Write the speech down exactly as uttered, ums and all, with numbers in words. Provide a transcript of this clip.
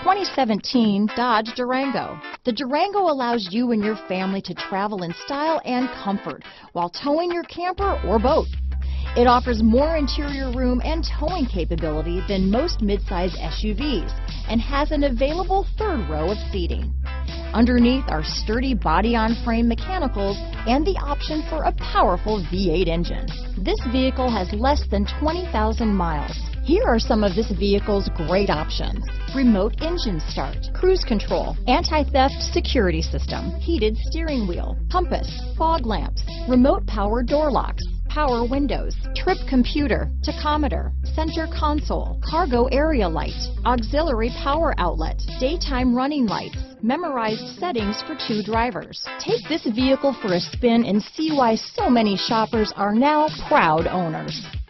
twenty seventeen Dodge Durango. The Durango allows you and your family to travel in style and comfort while towing your camper or boat. It offers more interior room and towing capability than most midsize S U Vs and has an available third row of seating. Underneath are sturdy body-on-frame mechanicals and the option for a powerful V eight engine. This vehicle has less than twenty thousand miles. Here are some of this vehicle's great options: remote engine start, cruise control, anti-theft security system, heated steering wheel, compass, fog lamps, remote power door locks, power windows, trip computer, tachometer, center console, cargo area light, auxiliary power outlet, daytime running lights, memorized settings for two drivers. Take this vehicle for a spin and see why so many shoppers are now proud owners.